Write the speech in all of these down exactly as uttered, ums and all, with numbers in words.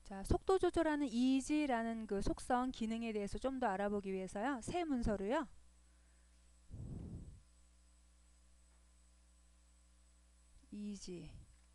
자, 속도 조절하는 easy라는 그 속성 기능에 대해서 좀 더 알아보기 위해서요. 새 문서로요. easy.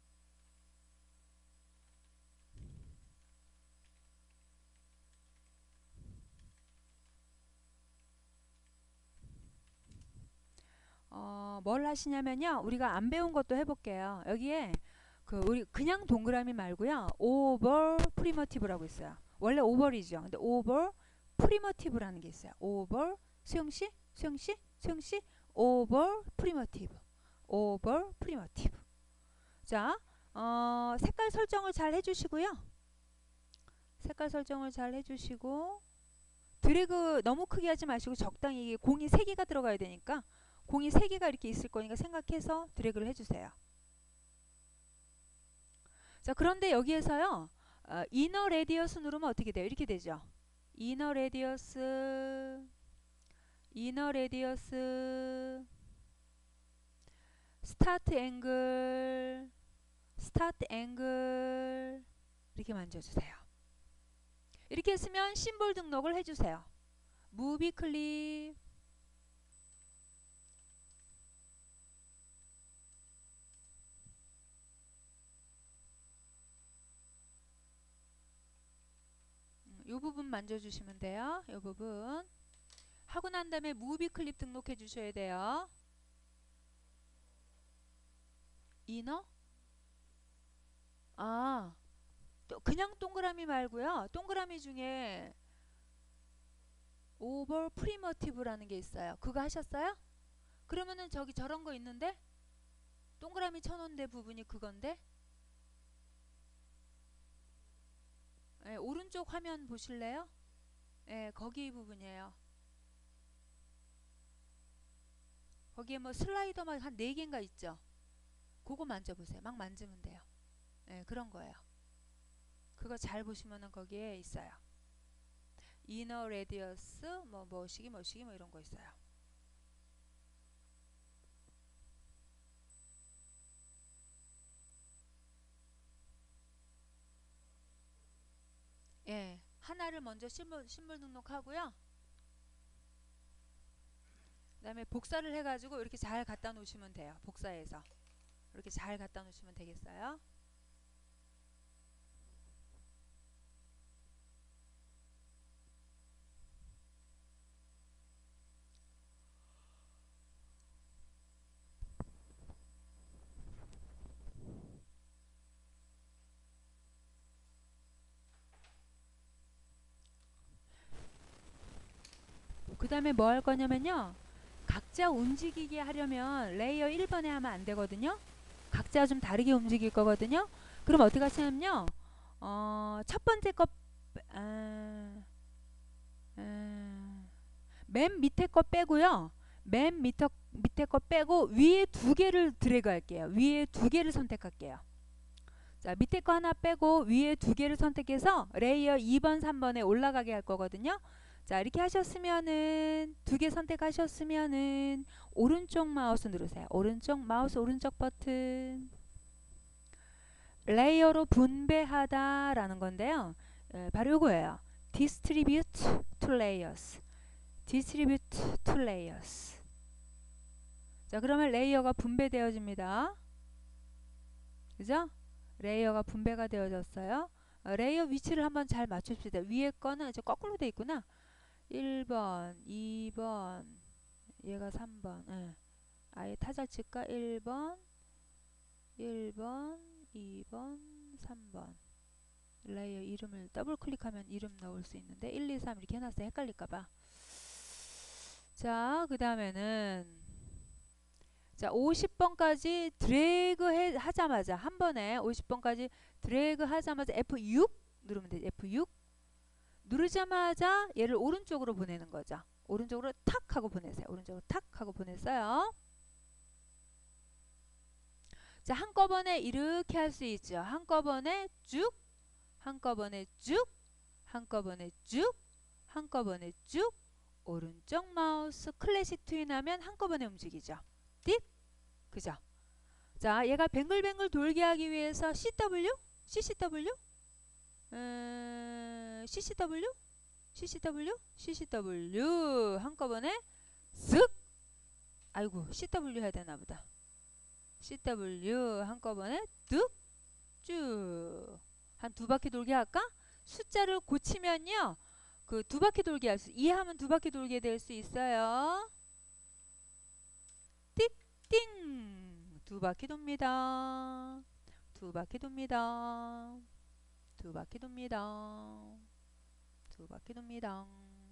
어, 뭘 하시냐면요. 우리가 안 배운 것도 해볼게요. 여기에 그 우리 그냥 동그라미 말고요. over primitive라고 있어요. 원래 over이죠. 근데 over primitive라는 게 있어요. over 수영씨, 수영씨, 수영씨, over primitive, over primitive. 자, 어, 색깔 설정을 잘 해주시고요. 색깔 설정을 잘 해주시고 드래그 너무 크게 하지 마시고 적당히 공이 세 개가 들어가야 되니까 공이 세 개가 이렇게 있을 거니까 생각해서 드래그를 해주세요. 자, 그런데 여기에서요. 어, 이너 레디어스 누르면 어떻게 돼요? 이렇게 되죠. 이너 레디어스 이너 레디어스 스타트 앵글 스타트 앵글 이렇게 만져주세요. 이렇게 했으면 심볼 등록을 해주세요. 무비 클립 이 부분 만져주시면 돼요. 이 부분 하고 난 다음에 무비 클립 등록해 주셔야 돼요. 이너? 아, 또 그냥 동그라미 말고요. 동그라미 중에 over primitive라는 게 있어요. 그거 하셨어요? 그러면은 저기 저런 거 있는데 동그라미 쳐놓은 데 부분이 그건데 예, 오른쪽 화면 보실래요? 예, 거기 부분이에요. 거기에 뭐 슬라이더만 한 네 개인가 있죠? 그거 만져보세요. 막 만지면 돼요. 예, 그런 거예요. 그거 잘 보시면은 거기에 있어요. 이너 레디어스 뭐 뭐시기 뭐시기 뭐 이런 거 있어요. 예, 하나를 먼저 신분, 신분 등록하고요. 그 다음에 복사를 해가지고 이렇게 잘 갖다 놓으시면 돼요. 복사해서 이렇게 잘 갖다 놓으시면 되겠어요. 그 다음에 뭐 할 거냐면요. 각자 움직이게 하려면 레이어 일 번에 하면 안 되거든요. 각자 좀 다르게 움직일 거거든요. 그럼 어떻게 하시냐면요. 어, 첫 번째 거, 아, 아, 맨 밑에 거 빼고요. 맨 밑에, 밑에 거 빼고 위에 두 개를 드래그 할게요. 위에 두 개를 선택할게요. 자, 밑에 거 하나 빼고 위에 두 개를 선택해서 레이어 이 번, 삼 번에 올라가게 할 거거든요. 자, 이렇게 하셨으면은 두 개 선택하셨으면은 오른쪽 마우스 누르세요. 오른쪽 마우스 오른쪽 버튼 레이어로 분배하다 라는 건데요. 에, 바로 요거예요. Distribute to layers. Distribute to layers. 자, 그러면 레이어가 분배되어집니다. 그죠? 레이어가 분배가 되어졌어요. 어, 레이어 위치를 한번 잘 맞춥시다. 위에 거는 이제 거꾸로 돼 있구나. 일 번, 이 번, 얘가 삼 번. 예. 아예 타자 칠까? 일 번, 일 번, 이 번, 삼 번. 레이어 이름을 더블 클릭하면 이름 넣을 수 있는데 일, 이, 삼 이렇게 해놨어요. 헷갈릴까봐. 자, 그 다음에는 자, 오십 번까지 드래그 해, 하자마자 한 번에 오십 번까지 드래그 하자마자 에프 육 누르면 되죠. 에프 육 누르자마자 얘를 오른쪽으로 보내는 거죠. 오른쪽으로 탁 하고 보내세요. 오른쪽으로 탁 하고 보냈어요. 자, 한꺼번에 이렇게 할 수 있죠. 한꺼번에 쭉, 한꺼번에 쭉, 한꺼번에 쭉, 한꺼번에 쭉. 오른쪽 마우스 클래식 트윈하면 한꺼번에 움직이죠. 띡, 그죠? 자, 얘가 뱅글뱅글 돌게 하기 위해서 씨더블유, 씨씨더블유 음, 씨씨더블유? 씨씨더블유? 씨씨더블유 한꺼번에 쓱! 아이고 씨더블유 해야 되나 보다. 씨더블유 한꺼번에 뚝! 쭉! 한 두 바퀴 돌게 할까? 숫자를 고치면요. 그 두 바퀴 돌게 할 수, 이해하면 두 바퀴 돌게 될 수 있어요. 띡띵! 두 바퀴 돕니다. 두 바퀴 돕니다. 두 바퀴 돕니다. 두 바퀴 돕니다.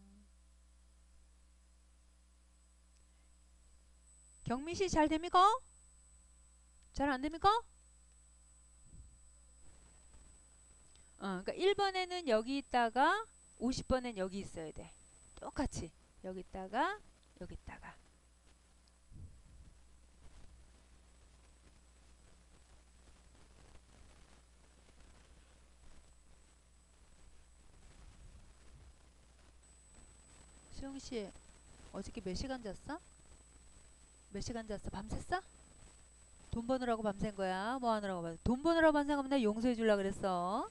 경미씨 잘 됩니까? 잘 안 됩니까? 어, 그러니까 일 번에는 여기 있다가 오십 번엔 여기 있어야 돼. 똑같이 여기 있다가 여기 있다가. 수영씨 어저께 몇 시간 잤어? 몇 시간 잤어? 밤샜어? 돈 버느라고 밤샌 거야? 뭐 하느라고 밤? 돈 버느라고 밤샌 거면 내가 용서해 주려고 그랬어.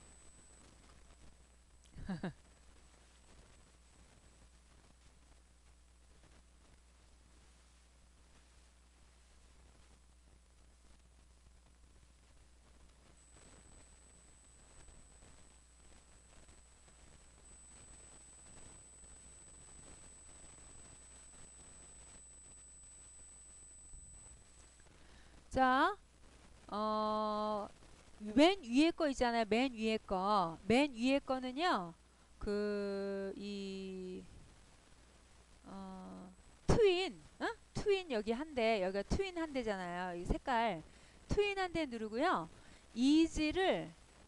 자, 어, 맨 위에 거 있잖아요. 맨 위에 거. 맨 위에 거는요. 그, 이, 어, 트윈, 어? 트윈 여기 한 대, 여기가 트윈 한 대잖아요. 이 색깔. 트윈 한 대 누르고요. 이지를,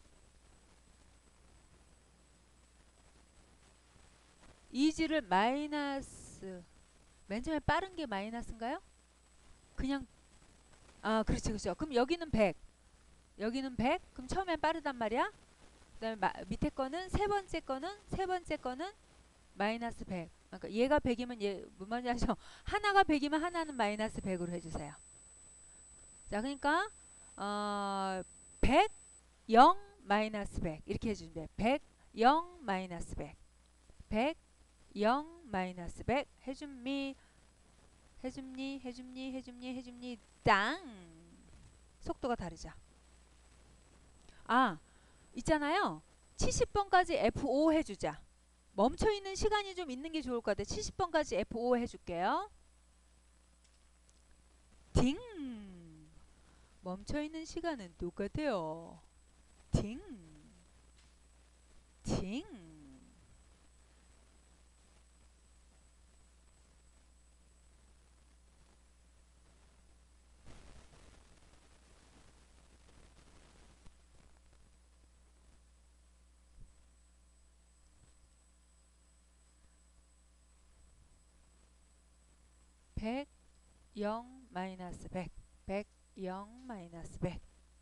이지를 마이너스, 맨 처음에 빠른 게 마이너스인가요? 그냥, 아, 그렇죠, 그렇죠. 그럼 여기는 백. 여기는 백. 그럼 처음엔 빠르단 말이야. 그 다음에 마, 밑에 거는 세 번째 거는 세 번째 거는 마이너스 백. 그러니까 얘가 백이면 얘 뭔 말인지 아시죠? 하나가 백이면 하나는 마이너스 백으로 해주세요. 자, 그러니까 어, 백, 영, 마이너스 백 이렇게 해주면 돼. 백, 영, 마이너스 백. 백, 영, 마이너스 백 해줍니? 해줍니? 해줍니? 해줍니? 해줍니? 땅! 속도가 다르죠. 아, 있잖아요. 칠십 번까지 에프 오 해주자. 멈춰있는 시간이 좀 있는 게 좋을 것 같아. 칠십 번까지 에프 오 해줄게요. 딩! 멈춰있는 시간은 똑같아요. 딩! 딩! 백, 영, 마이너스 백. 백, 영, 마이너스 백.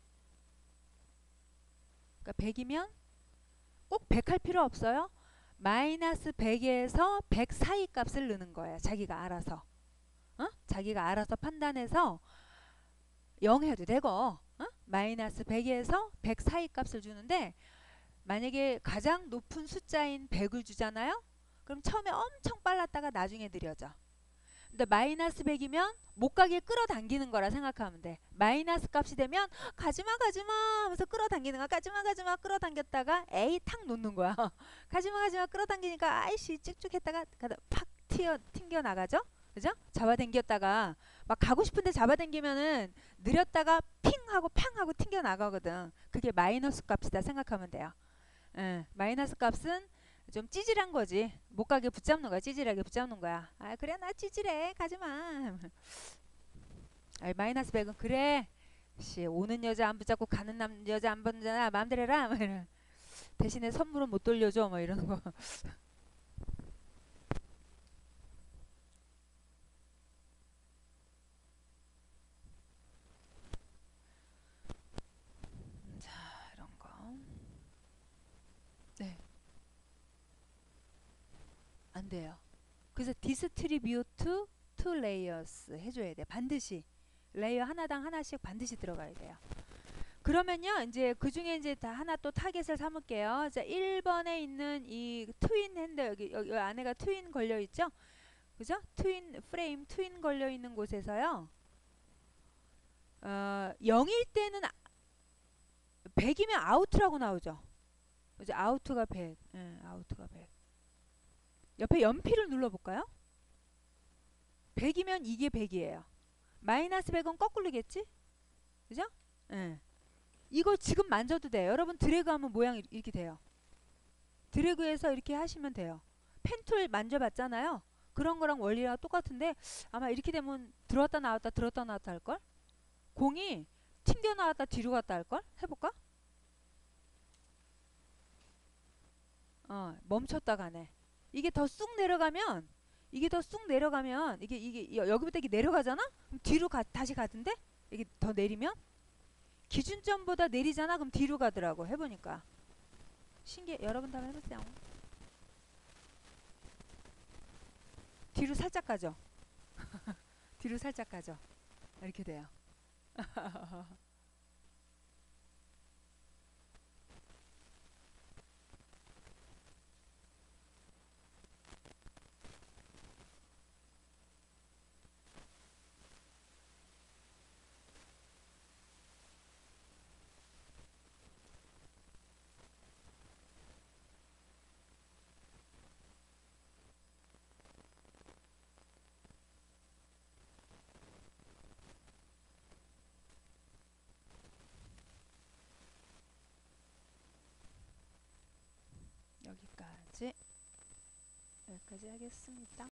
그러니까 백이면 꼭 백 할 필요 없어요. 마이너스 백에서 백 사이 값을 넣는 거예요. 자기가 알아서. 어? 자기가 알아서 판단해서 영 해도 되고 어? 마이너스 백에서 백 사이 값을 주는데 만약에 가장 높은 숫자인 백을 주잖아요. 그럼 처음에 엄청 빨랐다가 나중에 느려져. 근데 마이너스 백이면 못 가게 끌어당기는 거라 생각하면 돼. 마이너스 값이 되면 가지마 가지마 하면서 끌어당기는 거야. 가지마 가지마 끌어당겼다가 에이 탁 놓는 거야. 가지마 가지마 끌어당기니까 아이씨 쭉쭉했다가 팍 튀어 튕겨 나가죠. 그죠? 잡아당겼다가 막 가고 싶은데 잡아당기면은 느렸다가 핑 하고 팡 하고 튕겨 나가거든. 그게 마이너스 값이다 생각하면 돼요. 예, 마이너스 값은 좀 찌질한 거지. 못 가게 붙잡는 거야. 찌질하게 붙잡는 거야. 아 그래 나 찌질해 가지마. 아, 마이너스 백은 그래. 씨 오는 여자 안 붙잡고 가는 남 여자 안 붙잖아. 마음대로 해라. 뭐 이런. 대신에 선물은 못 돌려줘. 뭐 이런 거. 자 이런 거. 네. 안 돼요. 그래서 디스트리뷰트 투 레이어스 해줘야 돼. 반드시 레이어 하나당 하나씩 반드시 들어가야 돼요. 그러면요, 이제 그 중에 이제 다 하나 또 타겟을 삼을게요. 자, 일 번에 있는 이 트윈 핸들, 여기, 여기 안에가 트윈 걸려 있죠? 그죠? 트윈 프레임, 트윈 걸려 있는 곳에서요, 어, 영일 때는 백이면 아우트라고 나오죠? 이제 아우트가 백, 예, 아우트가 백. 옆에 연필을 눌러볼까요? 백이면 이게 백이에요. 마이너스 백은 거꾸로겠지? 그죠? 예. 이거 지금 만져도 돼요. 여러분 드래그하면 모양이 이렇게 돼요. 드래그해서 이렇게 하시면 돼요. 펜툴 만져봤잖아요. 그런 거랑 원리랑 똑같은데 아마 이렇게 되면 들어왔다 나왔다 들어왔다 나왔다 할걸? 공이 튕겨 나왔다 뒤로 갔다 할걸? 해볼까? 어, 멈췄다 가네. 이게 더 쑥 내려가면 이게 더 쑥 내려가면 이게 이게 여- 여기부터 이렇게 내려가잖아? 그럼 뒤로 가, 다시 가던데? 이게 더 내리면 기준점보다 내리잖아? 그럼 뒤로 가더라고. 해보니까 신기해. 여러분도 한번 해보세요. 뒤로 살짝 가죠. 뒤로 살짝 가죠. 이렇게 돼요. 여기까지 여기까지 하겠습니다.